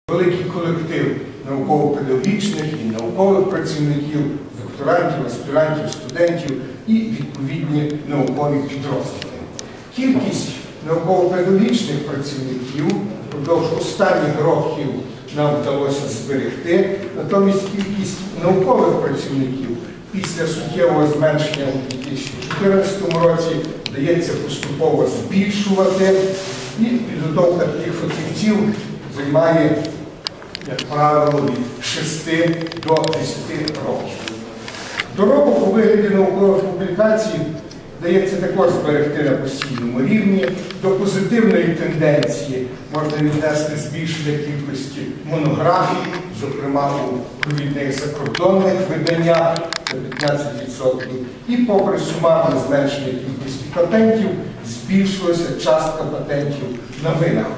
Великий колектив науково-педагогічних і наукових працівників, докторантів, аспірантів, студентів і відповідні наукові підрозділи. Кількість науково-педагогічних працівників впродовж останніх років нам вдалося зберегти, натомість кількість наукових працівників після суттєвого зменшення у 2014 році вдається поступово збільшувати, і підготовка таких фахівців займає, як правило, від 6 до 10 років. Доробок у вигляді наукових публікацій вдається також зберегти на постійному рівні. До позитивної тенденції можна віднести збільшення кількості монографій, зокрема у провідних закордонних виданнях на 15%. І попри сумарне зменшення кількості патентів, збільшилася частка патентів на винаходи.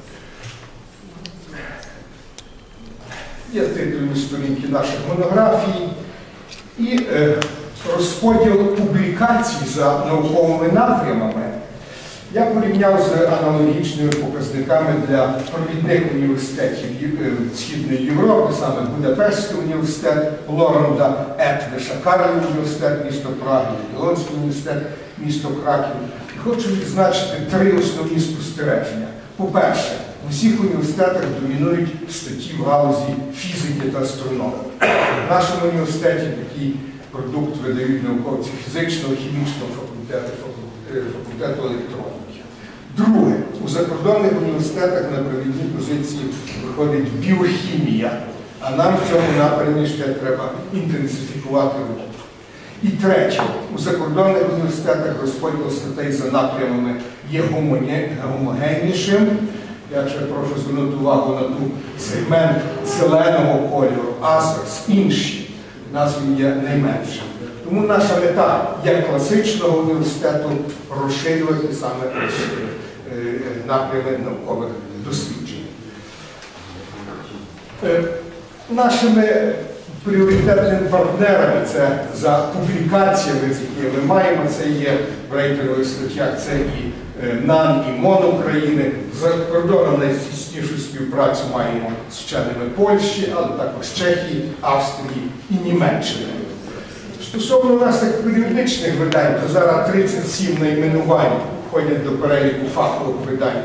Є титульні сторінки наших монографій і розподіл публікацій за науковими напрямами я порівняв з аналогічними показниками для провідних університетів Східної Європи, саме Будапештський університет, Лоренда Етвеша, Карлів університет, місто Прага, Ягелонський університет, місто Краків. І хочу відзначити 3 основні спостереження. По-перше, у всіх університетах домінують статті в галузі фізики та астрономії. В нашому університеті такий продукт видають науковці фізичного, хімічного факультету електроніки. Друге, у закордонних університетах на провідній позиції виходить біохімія, а нам в цьому напрямі ще треба інтенсифікувати роботу. І третє, у закордонних університетах розподіл статей за напрямами є гомогеннішим. Я ще прошу звернути увагу на ту сегмент зеленого кольору, а інші. У нас він є найменшим. Тому наша мета, як класичного університету, розширювати саме напрями наукових досліджень. Нашими пріоритетними партнерами, це за публікаціями, з якими ми маємо, це є в рейтингових статтях, це і НАН, і МОН України. За кордоном найтіснішу співпрацю маємо з вченими Польщі, але також Чехії, Австрії і Німеччини. Стосовно наших періодичних видань, то зараз 37 найменувань входять до переліку фахових видань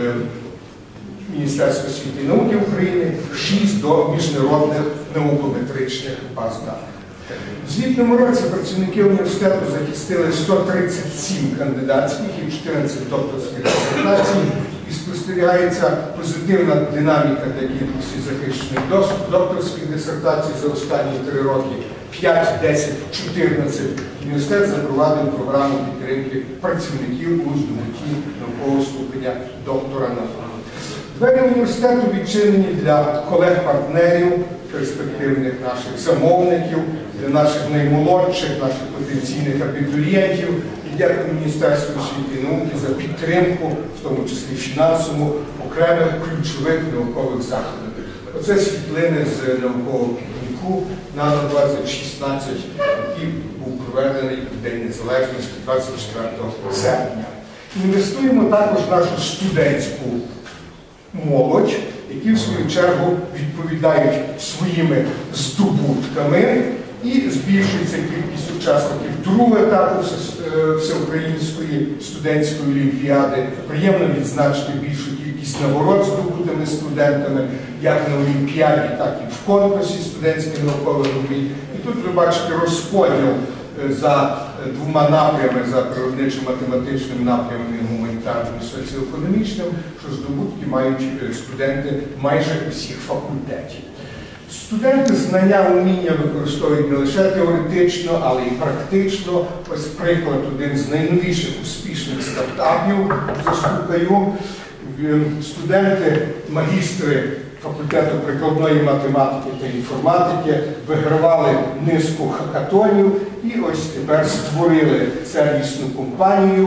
Міністерства освіти і науки України, 6 до міжнародних наукометричних баз даних. У звітному році працівники університету захистили 137 кандидатських і 14 докторських дисертацій, і спостерігається позитивна динаміка для кількості захищених докторських дисертацій за останні 3 роки. 5, 10, 14 університет запровадив програму підтримки працівників у здобутті наукового ступеня доктора наук. Двері університету відчинені для колег-партнерів, перспективних наших замовників, для наших наймолодших, наших потенційних абітурієнтів. І дякую Міністерству освіти і науки за підтримку, в тому числі фінансову, окремих ключових наукових заходів. Оце світлини з наукового пікніку на 2016, який був проведений в День Незалежності 24 серпня. Інвестуємо також в нашу студентську молодь, які в свою чергу відповідають своїми здобутками, і збільшується кількість учасників другого етапу Всеукраїнської студентської олімпіади. Приємно відзначити більшу кількість нагород здобутими студентами, як на олімпіаді, так і в конкурсі студентських наукових робіт. І тут ви бачите розподіл за 2 напрямами, за природничо-математичним напрямом і гуманітарним і соціоекономічним, що здобутки мають студенти майже усіх факультетів. Студенти знання, уміння використовують не лише теоретично, але і практично. Ось приклад, один з найновіших успішних стартапів застукаю. Студенти, магістри факультету прикладної математики та інформатики вигравали низку хакатонів і ось тепер створили сервісну компанію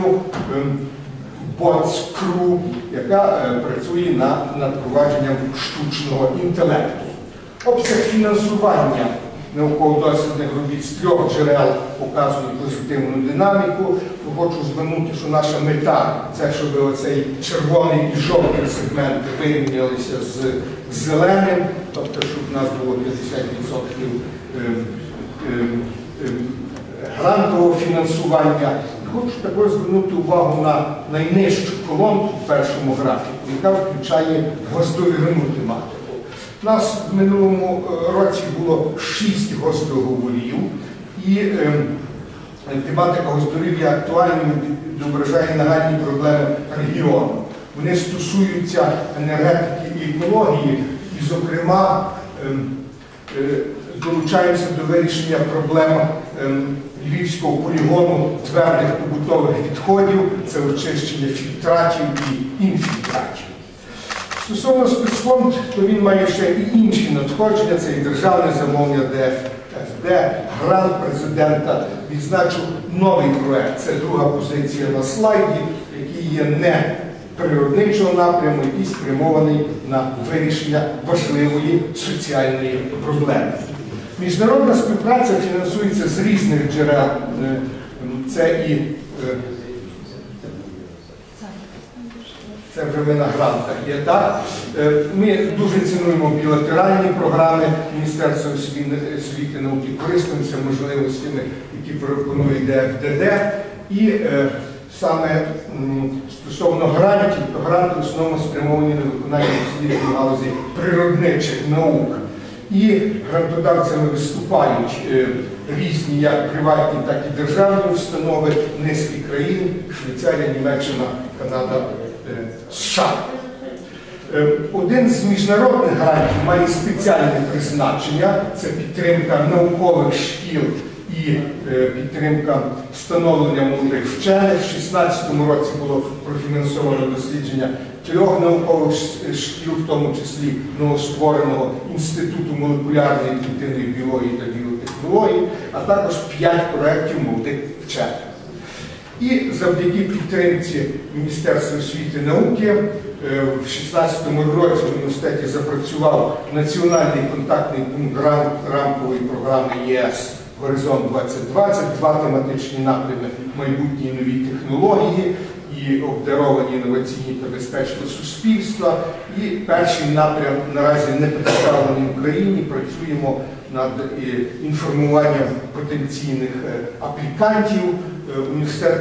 Bots.Crew, яка працює над впровадженням штучного інтелекту. Обсяг фінансування науково-дослідних робіт з 3 джерел показують позитивну динаміку. Хочу звернути, що наша мета – це, щоб оцей червоний і жовтий сегменти вирівнялися з зеленим, тобто, щоб в нас було 50% грантового фінансування. Хочу також звернути увагу на найнижчу колонку в першому графіку, яка включає гостовірну тематику. У нас в минулому році було 6 гостдоговорів, і тематика гостдоговорів актуальною, відображає нагальні проблеми регіону. Вони стосуються енергетики і екології, і, зокрема, долучаємося до вирішення проблем Львівського полігону твердих побутових відходів, це очищення фільтратів і інфільтратів. Стосовно спецфонд, то він має ще і інші надходження, це і державне замовлення ДФД, грант президента. Відзначу новий проект, це друга позиція на слайді, який є не природничого напряму, який спрямований на вирішення важливої соціальної проблеми. Міжнародна співпраця фінансується з різних джерел. Це вже ми на грантах є, так? Ми дуже цінуємо білатеральні програми Міністерства освіти і науки, користуємося можливостями, які пропонує ДФДД. І саме стосовно грантів, то гранти в основному спрямовані на виконання досліджень в галузі природничих наук. І грантодавцями виступають різні як приватні, так і державні установи, низки країн, Швейцарія, Німеччина, Канада, США. Один з міжнародних грантів має спеціальне призначення, це підтримка наукових шкіл і підтримка встановлення молодих вчених. В 2016 році було профінансовано дослідження 3 наукових шкіл, в тому числі новоствореного Інституту молекулярної клітинної біології та біотехнології, а також 5 проєктів молодих вчених. І завдяки підтримці Міністерства освіти і науки в 2016 році в університеті запрацював національний контактний пункт рамкової програми ЄС «Горизонт 2020», 2 тематичні напрями «Майбутні нові технології» і «Обдаровані інноваційні та безпечне суспільство». І перший напрям наразі не представлений в Україні. Працюємо над інформуванням потенційних аплікантів. Університет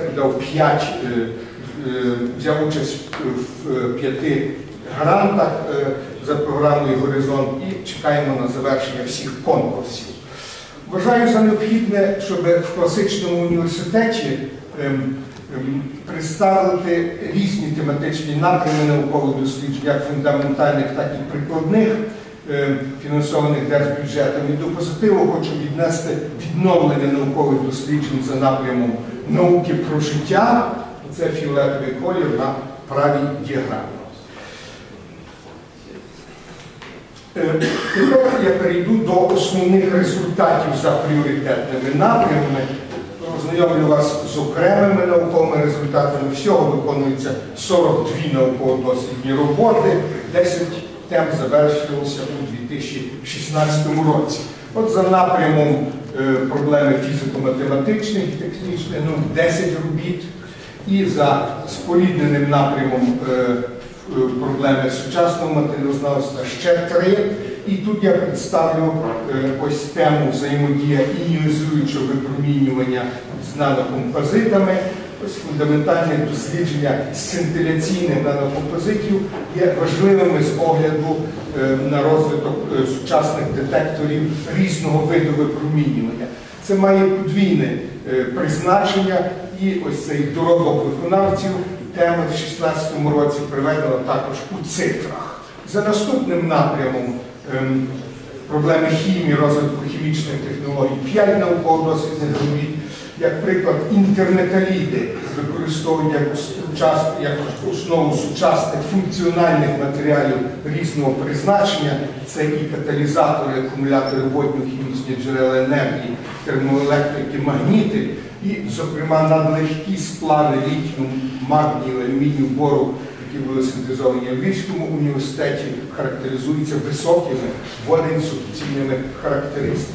взяв участь в 5 грантах за програмою «Горизонт» і чекаємо на завершення всіх конкурсів. Вважаю за необхідне, щоб в класичному університеті представити різні тематичні напрями наукових досліджень, як фундаментальних, так і прикладних, фінансованих держбюджетом. І до позитиву хочу віднести відновлення наукових досліджень за напрямом науки про життя. Це фіолетовий колір на правій діаграмі. Тепер я перейду до основних результатів за пріоритетними напрямами. Ознайомлю вас з окремими науковими результатами. Всього виконується 42 науково-дослідні роботи, 10 тем завершилося у 2016 році. От за напрямом проблеми фізико-математичних і технічних, 10 робіт. І за спорідненим напрямом проблеми сучасного матеріалознавства ще 3. І тут я представлю ось тему взаємодія іонізуючого випромінювання з нанокомпозитами. Ось фундаментальне дослідження сцинтиляційних нанокомпозитів є важливими з огляду на розвиток сучасних детекторів різного виду випромінювання. Це має подвійне призначення, і ось цей доробок виконавців теми в 2016 році приведено також у цифрах. За наступним напрямом проблеми хімії, розвитку хімічних технологій, 5 науково-дослідних робіт. Як приклад, інтерметаліди використовують як основу сучасних функціональних матеріалів різного призначення. Це і каталізатори, акумулятори, водньо-хімічні джерела енергії, термоелектрики, магніти. І, зокрема, надлегкі сплави літію, магнію, алюмінію, бору, які були синтезовані в Львівському університеті, характеризуються високими водинсубційними характеристиками.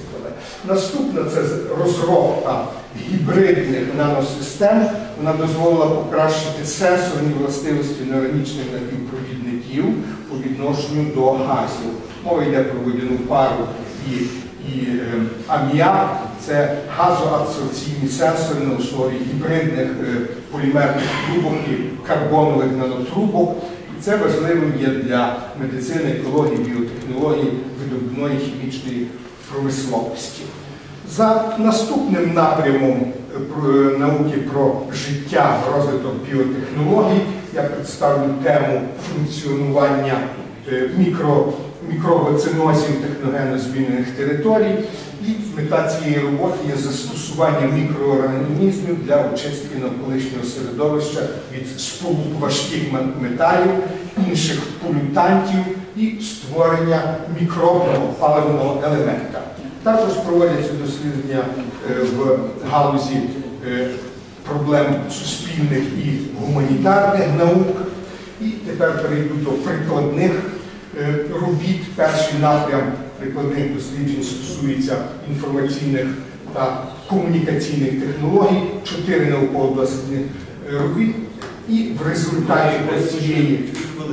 Наступна – це розробка гібридних наносистем. Вона дозволила покращити сенсорні властивості неорганічних напівпровідників по відношенню до газів. Мова йде про водяну пару і аміак. Це газоабсорбційні сенсори на основі гібридних полімерних трубок і карбонових нанотрубок. І це важливим є для медицини, екології, біотехнології, видобувної хімічної промисловості. За наступним напрямом науки про життя, розвиток біотехнологій, я представлю тему функціонування мікробоценозів техногенно змінених територій. І мета цієї роботи є застосування мікроорганізмів для очистки навколишнього середовища від сполук важких металів, інших полютантів і створення мікробного паливного елемента. Також проводяться дослідження в галузі проблем суспільних і гуманітарних наук. І тепер перейду до прикладних робіт. Перший напрям прикладних досліджень стосується інформаційних та комунікаційних технологій, 4 науково-дослідних робіт. І в результаті цієї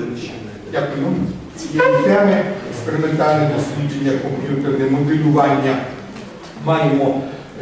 теми експериментальне дослідження, комп'ютерне моделювання маємо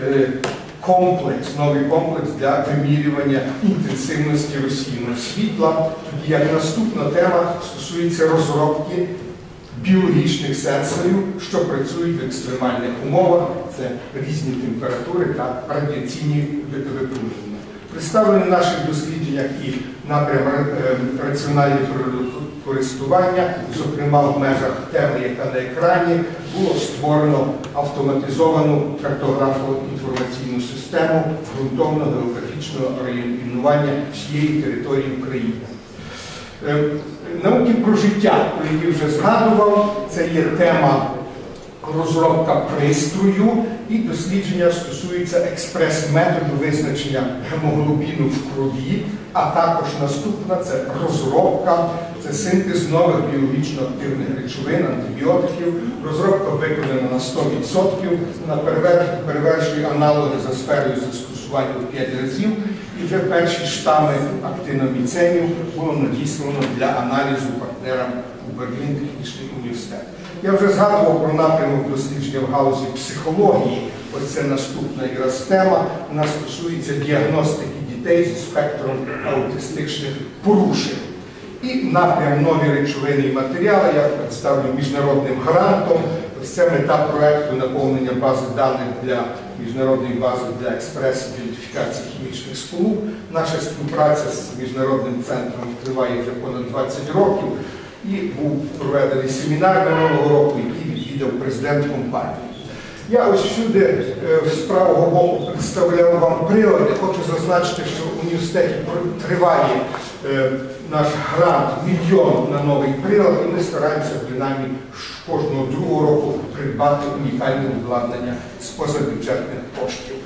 новий комплекс для вимірювання інтенсивності розсіяного світла. Тоді як наступна тема стосується розробки біологічних сенсорів, що працюють в екстремальних умовах. Це різні температури та радіаційні випромінення. Представлені в наших дослідженнях і напрям раціонального користування, зокрема в межах теми, яка на екрані, було створено автоматизовану картографо-інформаційну систему ґрунтовного географічного орієнтування всієї території України. Науки про життя, про які вже згадував, це є тема розробка пристрою, і дослідження стосується експрес-методу визначення гемоглобіну в крові, а також наступна – це розробка, це синтез нових біологічно активних речовин, антибіотиків. Розробка виконана на 100%, вона перевершує аналоги за сферою застосування в 5 разів, і вже перші штами актиноміценів було надіслано для аналізу партнерам у Берлін технічний університет. Я вже згадував про напрямок дослідження в галузі психології. Ось це наступна якраз тема. Вона стосується діагностики дітей зі спектром аутистичних порушень. І напрям нові речовини і матеріали я представлю міжнародним грантом. Ось це мета проєкту наповнення бази даних для міжнародної бази для експрес-ідентифікації хімічних сполук. Наша співпраця з Міжнародним центром триває вже понад 20 років. І був проведений семінар минулого року, який відвідав президент компанії. Я ось всюди з правого боку представляв вам прилади. Хочу зазначити, що в університеті триває наш грант мільйон на новий прилад, і ми стараємося принаймні кожного другого року придбати унікальне обладнання з позабюджетних коштів.